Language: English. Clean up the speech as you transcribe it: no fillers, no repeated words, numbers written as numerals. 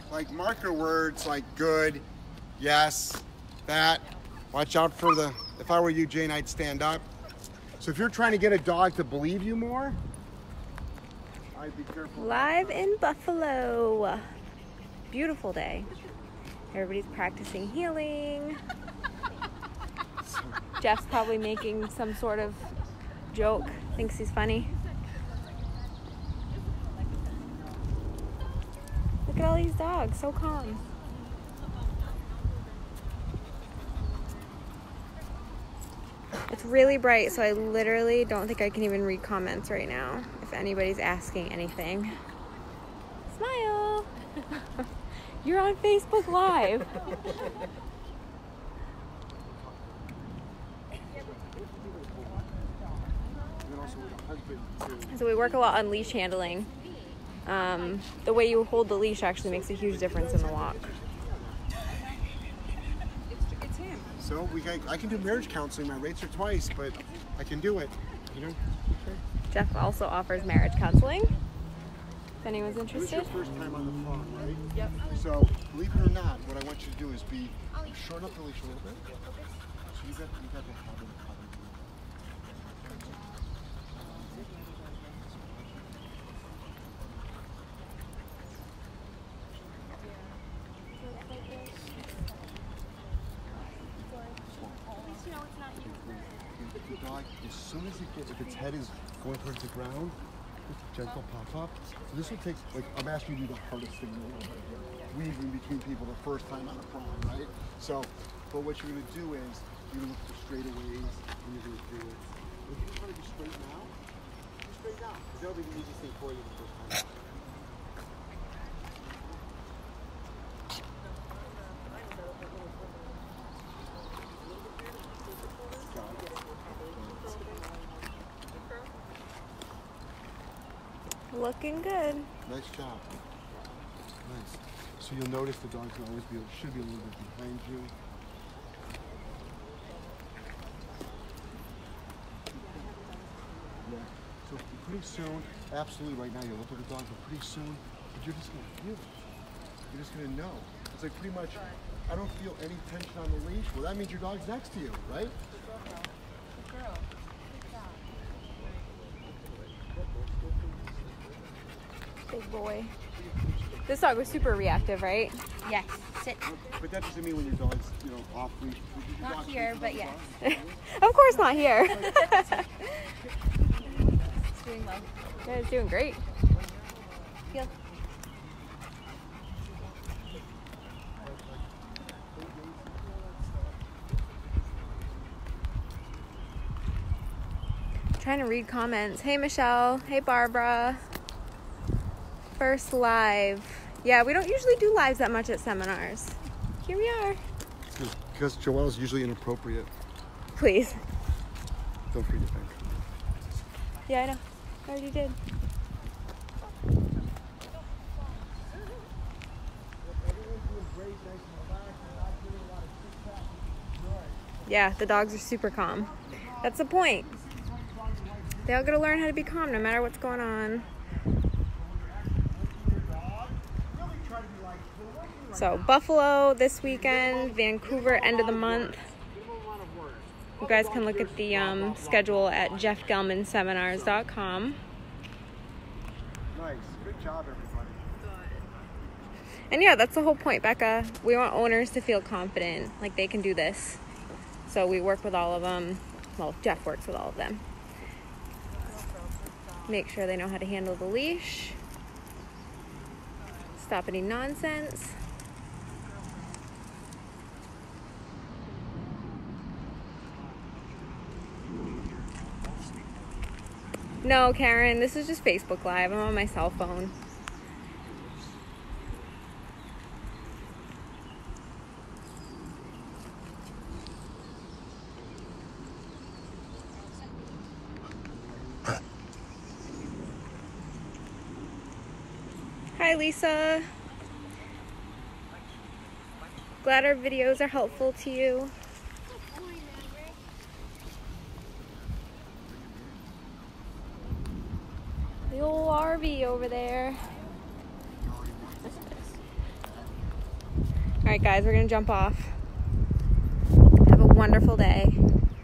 like marker words like good, yes, that. Watch out for the, if I were you, Jane, I'd stand up. So if you're trying to get a dog to believe you more, I'd be careful. Live in Buffalo. Beautiful day. Everybody's practicing heeling. Jeff's probably making some sort of joke, thinks he's funny. Look at all these dogs, so calm. It's really bright, so I literally don't think I can even read comments right now if anybody's asking anything. Smile! You're on Facebook Live. So we work a lot on leash handling. The way you hold the leash actually makes a huge difference in the walk. So I can do marriage counseling. My rates are twice, but I can do it. You know. Okay. Jeff also offers marriage counseling. If anyone's interested. This is your first time on the phone, right? Yep. So believe it or not, what I want you to do is shorten up the leash a little bit. So you got the habit of covering. The dog, as soon as if its head is going towards the ground, just gentle pop up. So this will take, like, I'm asking you to do the hardest thing in the world right here. Weaving between people the first time on a prom, right? So, but what you're going to do is, you're going to look for straightaways, and you're going to do it. If you try to be straight now, do straight now. Because that'll be the easiest thing for you the first time. Looking good. Nice job. Nice. So you'll notice the dogs will always should be a little bit behind you. Yeah. So pretty soon, absolutely right now you look at the dog, but pretty soon, you're just gonna feel it. You're just gonna know. It's like pretty much, I don't feel any tension on the leash. Well, that means your dog's next to you, right? Big boy. This dog was super reactive, right? Yes. Sit. But that doesn't mean when your dog's, off leash. Not here, but yes. Of course not here. It's doing well. Yeah, it's doing great. Feel. Trying to read comments. Hey Michelle. Hey Barbara. First live. Yeah, we don't usually do lives that much at seminars. Here we are. Because Joelle's usually inappropriate. Please. Feel free to think. Yeah, I know. I already did. Yeah, the dogs are super calm. That's the point. They all gotta learn how to be calm no matter what's going on. So Buffalo this weekend, Vancouver end of the month. You guys can look at the schedule at jeffgellmanseminars.com. Nice. Good job, everybody. And yeah, that's the whole point, Becca. We want owners to feel confident, like they can do this. So we work with all of them. Well, Jeff works with all of them. Make sure they know how to handle the leash. Stop any nonsense. No, Karen, this is just Facebook Live. I'm on my cell phone. Hi, Lisa. Glad our videos are helpful to you. The old RV over there. All right, guys, we're gonna jump off. Have a wonderful day.